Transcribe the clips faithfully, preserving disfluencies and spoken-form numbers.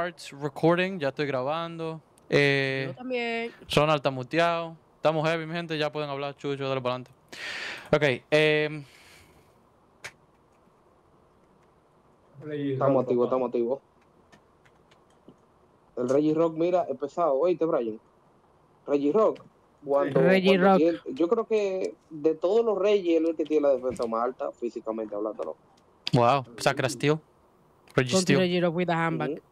starts recording. Ya estoy grabando. Eh, Yo también. Ronald está muteado. Estamos heavy, mi gente. Ya pueden hablar. Chucho, dale para adelante. Ok. Eh, Estamos activos, estamos activos. El Reggie Rock, mira, he pesado. Oíste, Brian. Reggie Rock. Cuando, Reggie cuando Rock. tiene- yo creo que de todos los Reyes, él es el que tiene la defensa más alta, físicamente hablando. wow. Sacra Steel. Reggie Con Steel. Reggie Rock with a handbag. Ujú.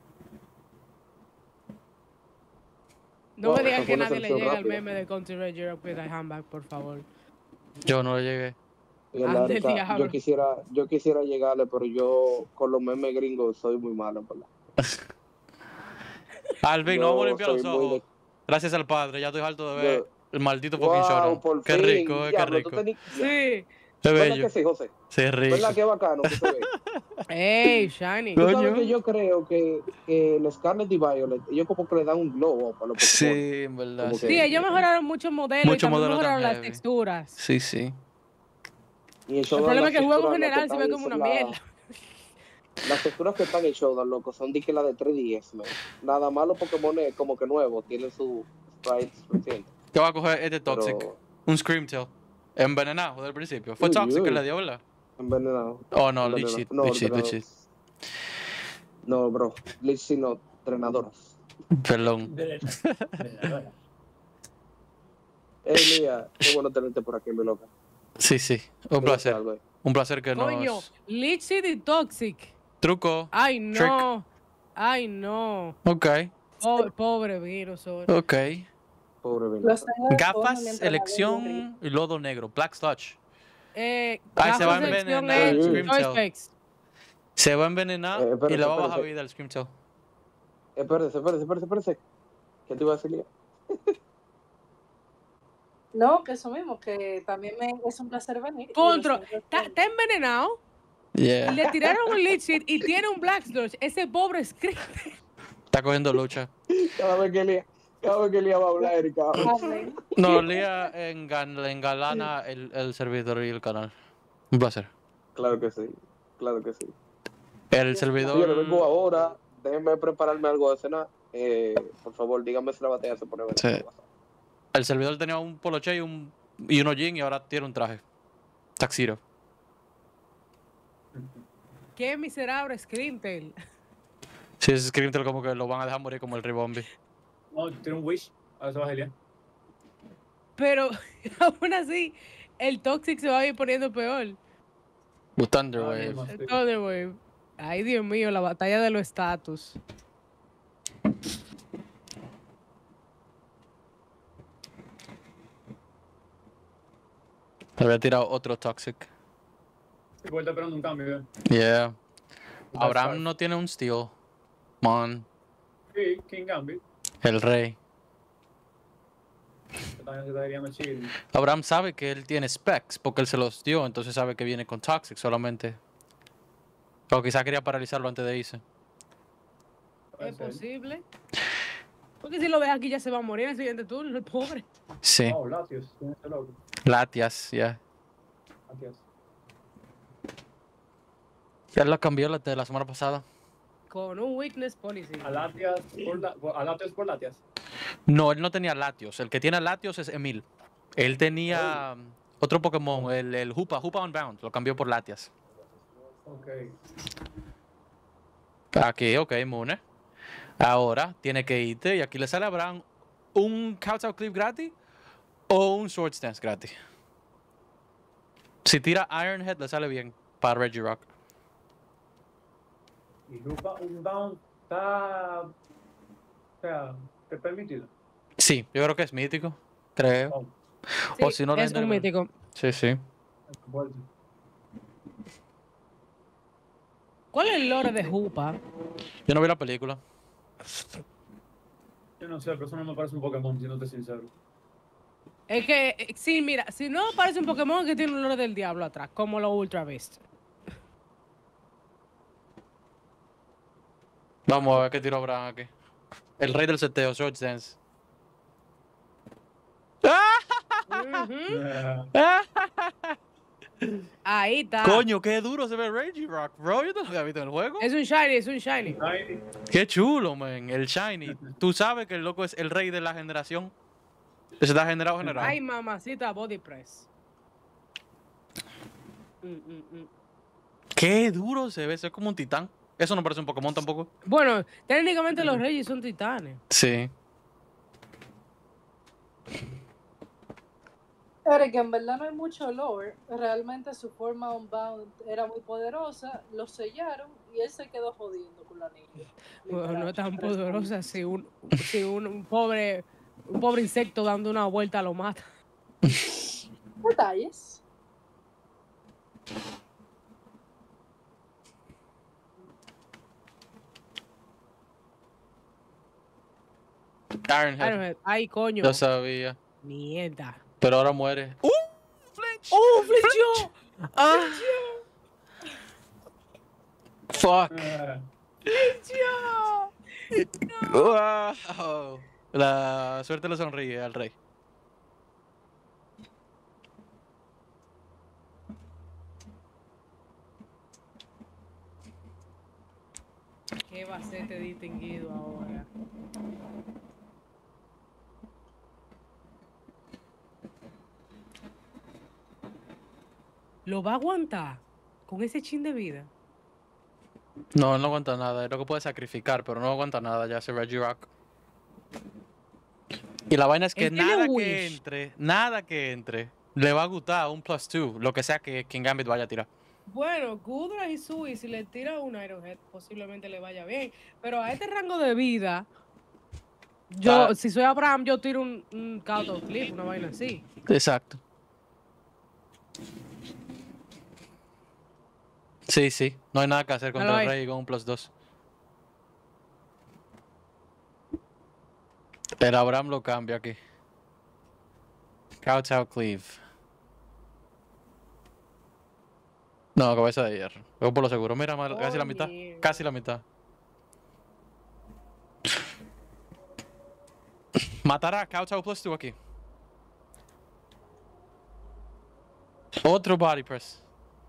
No Wow, me esa digan fue que una nadie le selección llega al rápida. meme de Country Reggie Rock with a handbag, por favor. Yo no le llegué. Y en Ah, la del Arica, diablo. yo quisiera, yo quisiera llegarle, pero yo con los memes gringos soy muy malo, ¿verdad? Alvin, no vamos a Yo limpiar los soy muy ojos. de- Gracias al padre. Ya estoy harto de ver Yo- el maldito fucking Wow, showdown. por Qué fin. rico, eh, qué Diablo, tú rico. tení- Sí. Qué ¿Verdad bello. que sí, José? Sí, rico. ¿Verdad que bacano que se ve? Ey, Shiny. Tú sabes Coño. que yo creo que, que el Scarlet y Violet, ellos como que le dan un glow up a los Pokémon. Sí, en verdad. Como Sí, Sí, ellos mejoraron muchos modelos Muchos y también modelos tan mejoraron las heavy. texturas. Sí, sí. Y en El Showdown problema las es que el juego en texturas, las general se ve están- como una la- mierda. Las texturas que están en Showdown, loco, son de que la de tres D S, man. Nada más los Pokémon como que nuevos, tienen su sprites recientes. Yo voy a coger este Toxic. Pero Un Screamtail. Envenenado desde el principio. Fue Uy, Toxic que uy. le dio, ¿verdad? envenenado. Oh, no, envenenado. Leech Seed. No, Leech Seed, Leech entrenador. Seed. No, bro. Leech Seed no, entrenadoras. Perdón. Ey, Lía, qué bueno tenerte por aquí, mi loca. Sí, sí. Un Dime placer. algo, eh. Un placer que Coño, nos... Leech Seed y Toxic. Truco. Ay, Trick. no. Ay, no. Ok, Pobre, pobre virus. sorry. ok. Pobre Vino. Los tengo de forma Gafas, mientras la veo elección y lodo negro. Black Sludge. Eh, Ay, se va a gafas de elección envenenar el es Screamtail. Choice Specs. Se va a envenenar Eh, espérate, y le va a bajar espérate. vida al Screamtail. Espérese, espérese, espérese, espérese. ¿Qué te iba a decir, Lía? No, que eso mismo, que también me, es un placer venir. y Contro, los tengo de está, forma. está envenenado. Yeah. Le tiraron un Leech Seed y tiene un Black Sludge. Ese pobre Scream. Está cogiendo lucha. Cada vez que Lía, cada vez que Lía va a hablar, Erika. Amén. No, Lía engan- le engalana el, el servidor y el canal. Un placer. Claro que sí, claro que sí. El Yo le vengo servidor... ahora, déjenme prepararme algo de cenar. Eh, por favor, díganme si la batalla se pone buena. Sí. El servidor tenía un poloche y un y unos jeans y ahora tiene un traje. Taxiro. Qué miserable Screamtail. Si es Screamtail como que lo van a dejar morir como el Ribombi. No, tiene un wish. A ver si va a genial. Pero aún así, el Toxic se va a ir poniendo peor. Thunderwave. Ah, El Thunderwave. Ay, Dios mío, la batalla de los estatus. Le había tirado otro Toxic. Igual está esperando un cambio, ¿eh? Yeah. Un Abraham Dark no tiene un Steel. Mon. Star. Sí, King Gambit. El rey. Que también se está queriendo chill. Abraham sabe que él tiene specs porque él se los dio, entonces sabe que viene con Toxic solamente. O quizá quería paralizarlo antes de irse. Puede Es ser. posible. Porque si lo ves aquí ya se va a morir en el siguiente turno, el pobre. Sí. Oh, Latios. Tiene este loco. Latias, ya. Latios. Ya la cambió la de la semana pasada. Con un weakness policy. A Latias por, la, a Latios por Latias. No, él no tenía Latios. El que tiene Latios es Emil. Él tenía um, otro Pokémon, el, el Hoopa, Hoopa Unbound. Lo cambió por Latias. Ok. Aquí, ok, Mune. Ahora tiene que irte y aquí le sale a Abraham un Kowtow Clip gratis o un Sword Stance gratis. Si tira Ironhead le sale bien para Reggie Rock. Y Lupa Unbound está. O sea, ¿te permitido? Sí, yo creo que es mítico, creo. Oh, Sí, o si no, es Legendary un Rare. mítico. Sí, sí. es fuerte. ¿Cuál es el lore de Hoopa? Yo no vi la película. Yo no sé, pero eso no me parece un Pokémon, siéndote sincero. Es que, eh, sí, mira, si no parece un Pokémon que tiene un lore del diablo atrás, como los Ultra Beast. Vamos a ver qué tiró Abraham aquí. El rey del seteo, Sword Dance. Ujú. Eh, Ahí está. Coño, qué duro se ve Regirock, bro. Yo te lo había visto en el juego. Es un shiny, es un shiny. Ay, Qué chulo, man. El Shiny. Tú sabes que el loco es el rey de la generación. Se está generado generado. Ay, mamacita, body press. Mm, mm, mm. Qué duro se ve. Eso es como un titán. Eso no parece un Pokémon tampoco. Bueno, técnicamente los reyes son titanes. Sí. Pero que en verdad no hay mucho lore. Realmente su forma Unbound era muy poderosa. Lo sellaron y él se quedó jodiendo con la niña. Bueno, no es tan Literal, poderosa si un, si un, un pobre un pobre insecto dando una vuelta lo mata. Detalles. Ironhead. Ironhead, ay, coño. Lo sabía. Mierda. Pero ahora muere. ¡Uh! Flinch. ¡Oh, flinchó! Ah. Fuck. ah, ¡Flinchó! Wow. La suerte le sonríe al rey. ¿Qué va a ser este distinguido ahora? ¿Lo va a aguantar con ese chin de vida? No, él no aguanta nada. Es lo que puede sacrificar, pero no aguanta nada ya ese Regirock. Y la vaina es que Él tiene nada que wish. entre, nada que entre, le va a gustar un plus two, lo que sea que King Gambit vaya a tirar. Bueno, Gudra y Sui, si le tira un Ironhead, posiblemente le vaya bien. Pero a este rango de vida, yo, Ah. si soy Abraham, yo tiro un, un Count Clip, una vaina así. Exacto. Sí, sí. No hay nada que hacer contra Míralo el ahí. rey con un plus dos. El Abraham lo cambia aquí. Kowtow Cleave. No, cabeza de hierro. Voy por lo seguro. Mira, mal- casi la mitad. Coño. Casi la mitad. Matará a Kowtow plus dos aquí. Otro body press.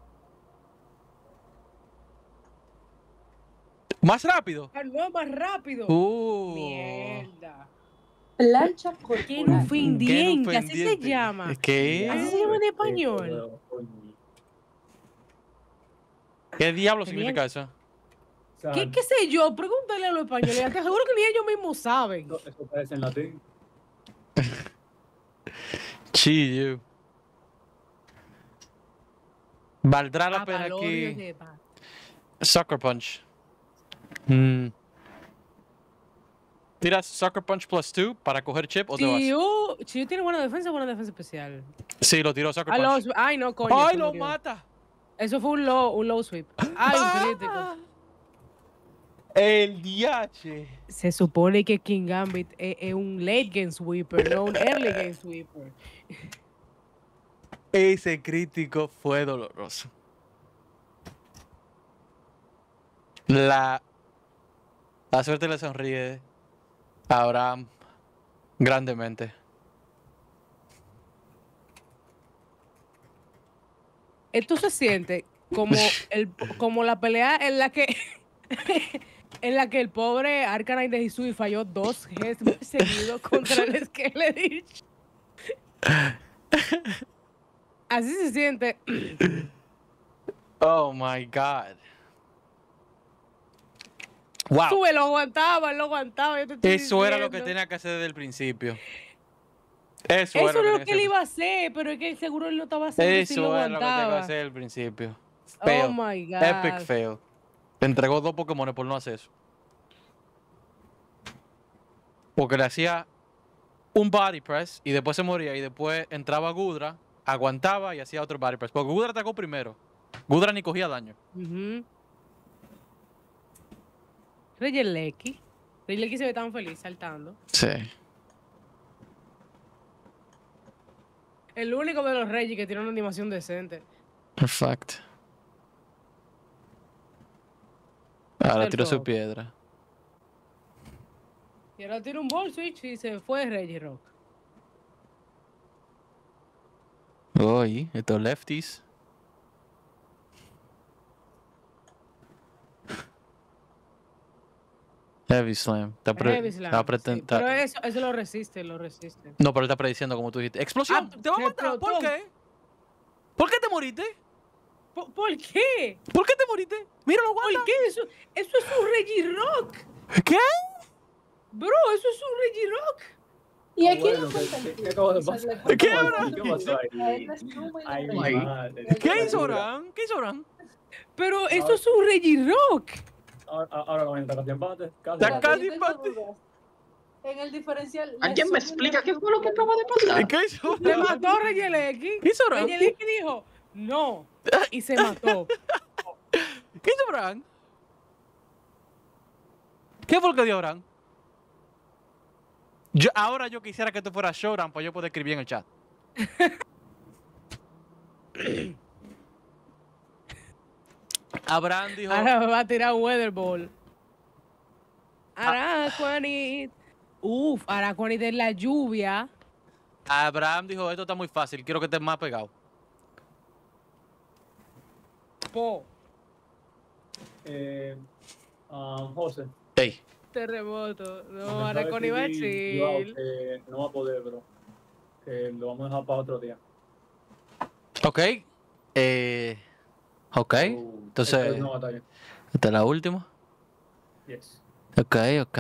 Más rápido. Ah, no, más rápido. Uh. Mierda. Plancha Qué corporal. ofendiente, así se ofendiente. llama. ¿Qué? Así se llama en español. coño. ¿Qué diablo Tenía- significa eso? O sea, ¿Qué, ¿Qué sé yo? Pregúntale a los españoles. Te seguro que ni ellos mismos saben. Eso, eso parece en latín. Chill. Valdrá la A pena valorios aquí. de paz. Sucker Punch. Mm. ¿Tiras Sucker Punch plus two para coger chip o te vas? Chiu, Chiu tiene buena defensa, buena defensa especial. Sí, lo tiró Sucker Ah, Punch. lo- ay, no, coño. ¡Ay, se lo murió. mata! Eso fue un low, un low sweep. Ay, un Ah. crítico. El D H. Se supone que King Gambit es, es un late game sweeper, no un early game sweeper. Ese crítico fue doloroso. La, la suerte le sonríe a Abraham grandemente. Esto se siente como, el, como la pelea en la que en la que el pobre Arcanine de Hisui falló dos Hits seguidos contra el Skeleditch. Así se siente. Oh my god. Wow. Sube, lo aguantaba, lo aguantaba. yo te estoy Eso era lo que diciendo. tenía que hacer desde el principio. Eso, Eso era es lo tenía que que él hacer. iba a hacer, pero es que seguro él no estaba haciendo si lo Eso era lo que tenía que aguantaba. hacer al principio. Oh Fail. my God. Epic fail. Le entregó dos Pokémon por no hacer eso. Porque le hacía un body press y después se moría y después entraba Gudra, aguantaba y hacía otro body press. Porque Gudra atacó primero. Gudra ni cogía daño. Ujú. Regieleki. Regieleki se ve tan feliz saltando. Sí. El único de los Regis que tiene una animación decente. Perfecto. Ahora El tiró su fuego. piedra. Y ahora tiene un ball switch y se fue Regirock. Uy, estos lefties. Heavy Slam. Está pre- Heavy está Slam, preten- sí, está- pero eso, eso lo resiste, lo resiste. No, pero él está prediciendo como tú dijiste. ¡Explosión! Ah, ¡Te va a se matar! ¿Por explotó. qué? ¿Por qué te moriste? ¿Por, por qué? ¿Por qué te moriste? Míralo, ¿Por Wanda. qué? Eso, eso es un Reggie Rock. ¿Qué? Bro, eso es un Reggie Rock. Y aquí Bueno, no ¿qué- cuenta qué- el qué acaba de o sea, pasar? le ¿Qué cuenta ahora? el ¿Qué pasó ahí? a él le suma y Ay, le mi resta. madre. ¿Qué hizo locura. Orán? ¿Qué hizo Orán? Pero eso es un Reggie Rock. Ahora, ahora no entra casi empate. Casi Está empate. casi Yo tengo empate. dudas. En el diferencial. le ¿Alguien me suma y explica le qué resta. fue lo que acaba de pasar? ¿Qué hizo Se Orán? mató Reggie X. ¿Qué hizo Orán? Reggie X dijo, no. Y se mató. ¿Qué hizo Orán? ¿Qué fue lo que dio Orán? Yo, ahora yo quisiera que tú fueras Showdown para yo poder escribir en el chat. Abraham dijo, Ahora me va a tirar un Weather Ball. Araquanit. Uf, Araquanit es la lluvia. Abraham dijo, esto está muy fácil, quiero que estés más pegado. Po. Eh, ah, José. Ey, Terremoto. No, me acaba de Araquanit va a escribir Joao chill. que no va a poder, bro. Que lo vamos a dejar para otro día. ok. Eh, ok. So, Entonces- esta es una batalla. Esta es la última. Yes. Ok, ok.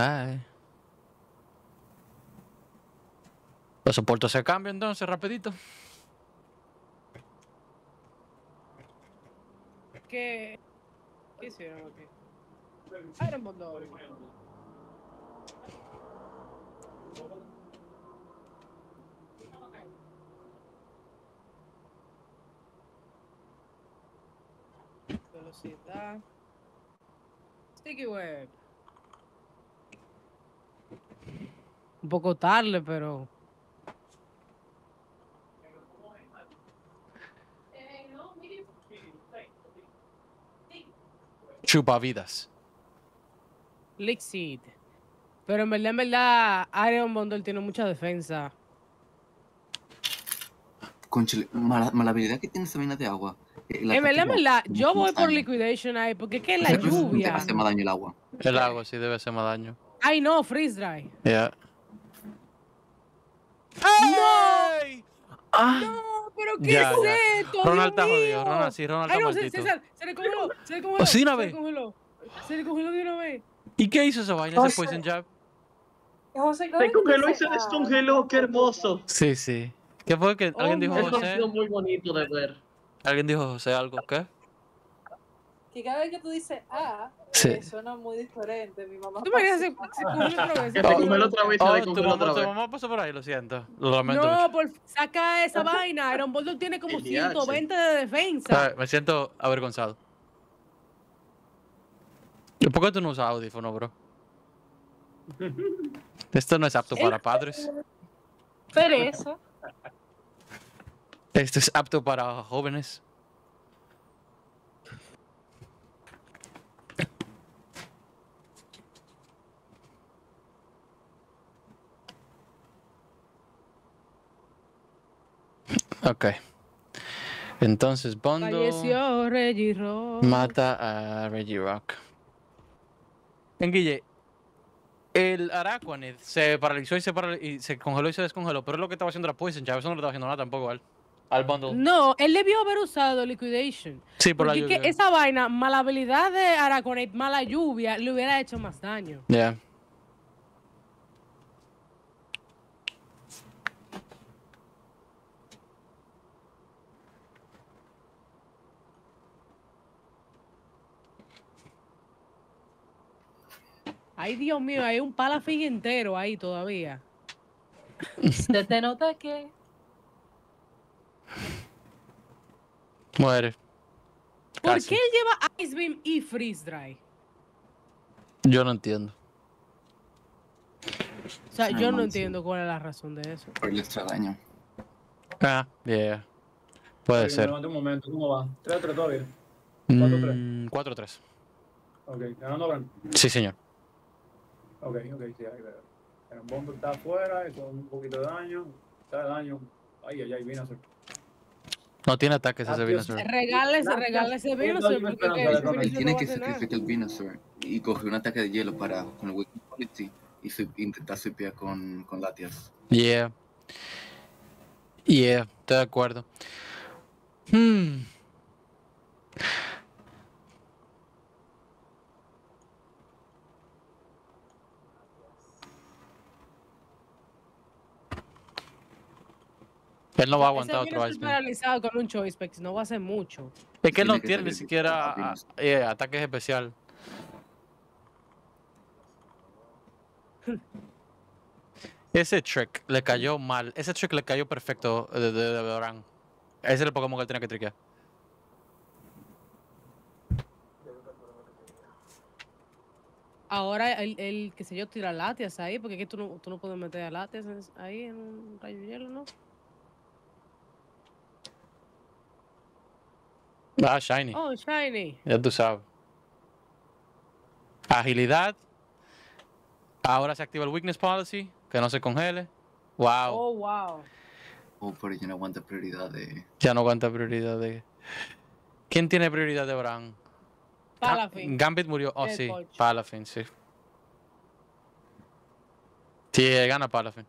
Los soportes se cambian entonces, rapidito. ¿Qué? ¿Qué hicieron aquí? Iron Man dos. Velocidad. Sticky Web. Un poco tarde, pero. Chupavidas. Lixid. Pero en verdad, en verdad, Iron Bundle tiene mucha defensa. Conchale, mala, mala habilidad que tiene esa vaina de agua. Eh, la En verdad, en ataque verdad, como yo más voy por daño. Liquidation ahí, porque es que es la Siempre te lluvia. hace más daño el agua. El agua sí debe hacer más daño. Ay, no, Freeze Dry. Ya. ¡No! Ah, No, pero ¿qué Ya, es ya. esto? Ronald Dios está jodido. mío? Ronald sí, Ronald Ay, está no, maldito. César, se le congeló, se le congeló. Oh, sí, una se vez. le congeló. Se le congeló de una vez. ¿Y qué hizo esa vaina? O Ese sea- Poison Jab. José, cada Se vez que congeló y dice, se ah, descongeló, qué hermoso. Sí, sí. ¿Qué fue que alguien dijo my Eso ha José? sido muy bonito de ver. Alguien dijo José algo, ¿qué? que cada vez que tú dices ah, Sí. eh, suena muy diferente. Mi mamá. ¿Tú me pasó- se, se congeló otra vez? Se Oh, congeló otra vez, se Oh, tu descongeló mamá, otra tu vez. mamá pasó por ahí, lo siento. Lo lamento mucho. No, por, saca esa vaina. Iron Bundle tiene como El D H. ciento veinte de defensa. Ah, me siento avergonzado. ¿Por qué tú no usas audífono, bro? Esto no es apto para padres. Pereza. Esto es apto para jóvenes. Ok. Entonces, Bundle Falleció Reggie Rock. mata a Reggie Rock. En Guille, el Araquanid se paralizó y se, paral- y se congeló y se descongeló, pero es lo que estaba haciendo la Poison Jab, eso no le estaba haciendo nada tampoco al, al Bundle. No, él debió haber usado Liquidation. Sí, por la Porque es que lluvia. esa vaina, mala habilidad de Araquanid, mala lluvia, le hubiera hecho más daño. Ya. Ay, Dios mío, hay un palafig entero ahí todavía. Se te nota que. Muere. ¿Por Casi. qué él lleva Ice Beam y Freeze Dry? Yo no entiendo. O sea, Ay, yo no man, sí. entiendo cuál es la razón de eso. Por el extra daño. Ah, yeah. Puede Oye, ser. levanta un momento, ¿cómo va? tres a tres todavía. cuatro tres. Mm, cuatro tres. Ok, ganando Abraham. Sí, señor. Ok, ok, sí, ahí veo. El bombo está afuera, y con un poquito de daño. Está de daño. Ay, ay, ay, vino a hacer. No tiene ataques ese Ah, Dios. Venusaur. Regálese, Gracias. regálese Oye, Venusaur, no, yo me porque esperaba que que ese le toque. Él Venusaur tiene no va a que hacer nada. sacrificar el Venusaur y coger un ataque de hielo para con el Wicked. Witty y swi- intentar swipear con, con Latias. Yeah. Yeah, estoy de acuerdo. Hmm. Él no va a aguantar Ese viene otro a ser Ice Beam. paralizado con un Choice Specs, no va a hacer mucho. Es que él no Tiene que tiene ni salir siquiera rápido. ah, eh, ataques especial. Ese trick le cayó mal. Ese trick le cayó perfecto de, de, de Bran. Ese es el Pokémon que él tenía que triquear. Ahora el, el qué sé yo, tira Latias ahí, porque es que tú no, tú no puedes meter a Latias en- ahí en un rayo hielo, ¿no? Ah, Shiny. Oh, Shiny. Ya tú sabes. Agilidad. Ahora se activa el Weakness Policy. Que no se congele. Wow. Oh, wow. O por ello no aguanta prioridad de. Ya no aguanta prioridad de... ¿Quién tiene prioridad de Bran? Palafin. Gambit murió. Oh, Dead sí. Punch. Palafin, sí. Sí, él gana Palafin.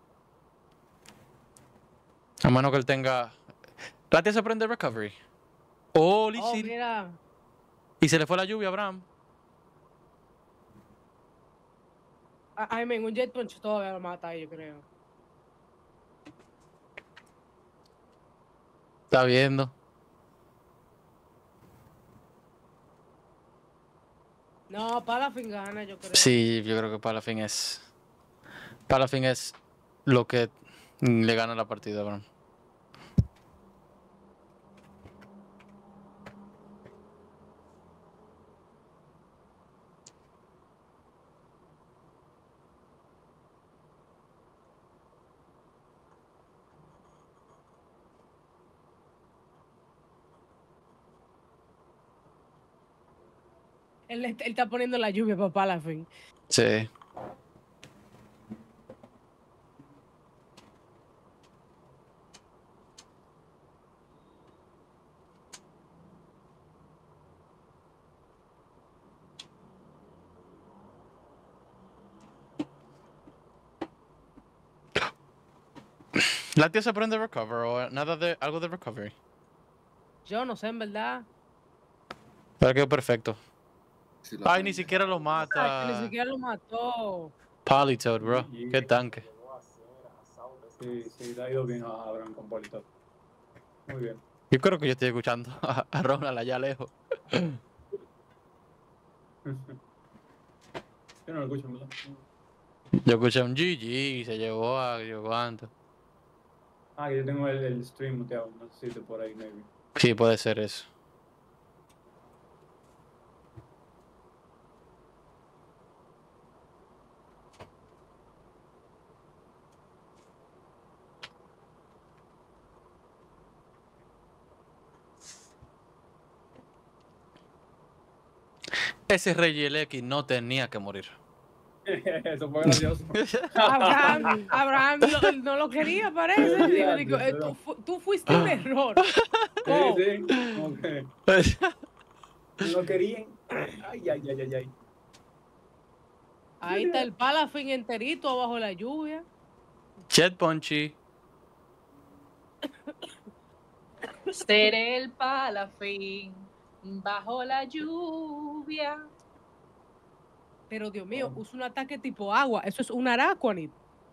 A menos que él tenga... Latias se prende Recovery. Oh, Oh, Lichir. mira. Y se le fue la lluvia a Bram. I, I mean, un Jet Punch todavía lo mata ahí, yo creo. Está viendo. No, Palafin gana, yo creo. Sí, yo creo que Palafin es... Palafin es lo que le gana la partida a Bram. Él, él está poniendo la lluvia para Palafin. Sí. La tía se prende recover o nada de algo de recovery. Yo no sé, en verdad. Pero quedó perfecto. Si lo Ay, ni aprende. siquiera lo Ah, que mata. ni siquiera lo mató. Politoed, bro. Qué tanque. Sí, sí, le ha ido bien a Abraham con Polito. Muy bien. Yo creo que yo estoy escuchando a, a Ronald allá lejos. Yo no lo escucho, ¿verdad? Yo escuché un G G y se llevó a yo cuánto. Ah, que yo tengo el, el stream muteado. No sé si te por ahí, maybe. Sí, puede ser eso. Ese Rey X no tenía que morir. Eso fue gracioso. Abraham, Abraham lo- no lo quería, parece. Digo, digo, eh, tú, fu- tú fuiste un error. Oh, Sí, sí. Como que no querían. Ay, ay, ay, ay, ay. ahí está el Palafin enterito abajo de la lluvia. Jet Punchy. Seré el Palafin bajo la lluvia. Pero Dios mío, usa un ataque tipo agua. Eso es un Araquanid.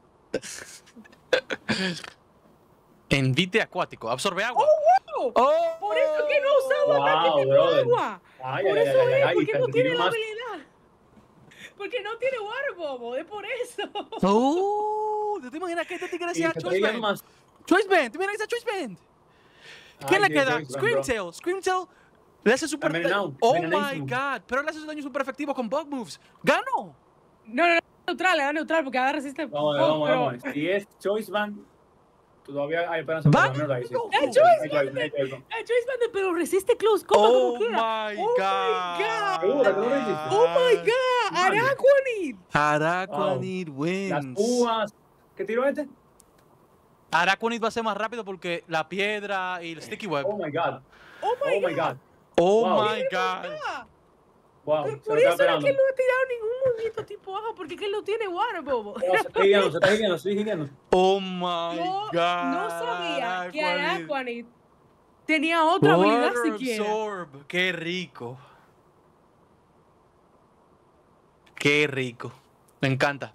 Envite acuático. Absorbe agua. ¡Oh! Oh, Por eso es que no usaba Wow, ataque tipo brother. agua. Ay, Por ay, eso ay, ay, es, ay, porque te no tiene recibí la más. habilidad. Porque no tiene Warbobo, es por eso. Oh, ¿tú te imaginas que este tigre Y hacía te Choice traigan Band? más. Choice Band, ¿te imaginas esa Choice Band? ¿Quién Ay, le queda? Choice Band, bro. Screamtail. Screamtail le hace super Envenenado, Oh my envenenadísimo. god, pero le hace su daño super efectivo con bug moves. ¡Gano! No, no, no, neutral, era neutral porque ahora resiste. Vamos, Oh, vamos, pero- vamos. Si es Choice Band, todavía hay esperanza para ¡Vamos! ganar ahí. Sí. ¡Es Hay Choice Choice Band, Band! hay Choice Band. Ah, Choice Band, pero resiste close combat Oh como quiera. my Oh my god. Seguro, ¿tú lo resistes? Oh my god, Madre. Araquanid. Araquanid Las wins. púas. ¿Qué tiró este? Araquanid va a ser más rápido porque la piedra y el sticky web. Oh my god. Oh my Oh my god. Oh Wow. my god. god. Wow, Por, se por lo eso está no es esperando. que él no ha tirado ningún movimiento tipo ajo, porque es que él no tiene water bobo. No, se está guiando, se está guiando, se está guiando. Oh my Yo god. no sabía que Araquanid. Araquanid tenía otra habilidad Water siquiera. Absorb. Qué rico. Qué rico. Me encanta.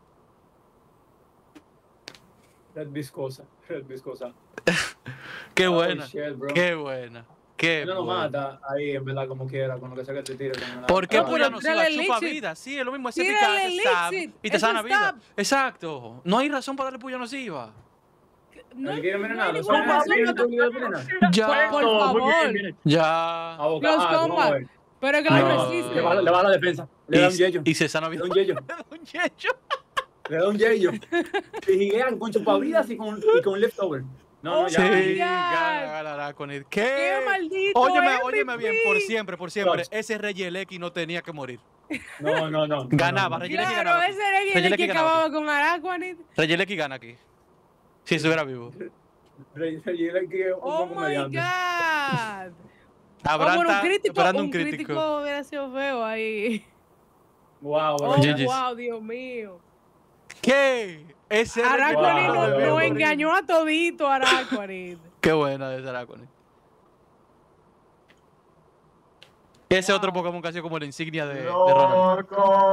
Red viscosa, red viscosa. Qué Oh, buena. shit, bro. Qué buena. Qué No lo buena. mata ahí, en verdad, como quiera, con lo que sea que te tire. con la- ¿Por qué No, la- Puya pero no tírale sirva? Chupa Elixir. vida. Sí, es lo mismo. Ese Tírale eficaz, es stab Elixir. y te Eso sana es vida. stab. Exacto. No hay razón para darle Puya nociva. No, ¿El quiere no hay envenenarlo? ninguna ¿Saben razón. el no- espíritu de envenenar? Ya. Por Oh, muy favor. bien, bien. Ya. Abogado, Close vamos a combat. ver. Pero es que No. lo Le resiste. baja, le baja la defensa. Le da un Y, yello. y se sana Le vida. da un yello. Le da un yello. Le da un yello. Y giguean con chupavidas y con, y con leftover. No, no, Oh ya. my Sí, God. gana, gana Araquanid. ¿Qué? ¡Qué maldito Óyeme, M V P! óyeme bien, por siempre, por siempre. Clutch. Ese Regieleki no tenía que morir. No, no, no. no, Ganaba, no, no. Regieleki Claro, ganaba. ese era el Regieleki que ganaba acababa con Araquanid. Regieleki gana aquí. Si estuviera vivo. Re- Regieleki es un Oh buen my comediante. God. Oh, Abraham bueno, un está crítico, esperando un un crítico. crítico hubiera sido feo ahí. Wow, Oh, bro. G G's. wow, Dios mío. ¿Qué? Ese Araquanid Wow, nos wow, nos wow. engañó a todito, Araquanid. Qué buena ese Araquanid. Ese otro Pokémon que ha sido como la insignia de, de Ronald.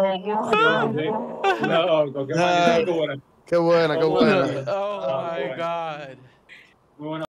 Loco, qué máquina, qué buena. Qué buena, qué Oh, buena. bueno. Oh Ah, my bueno. god. Muy buena.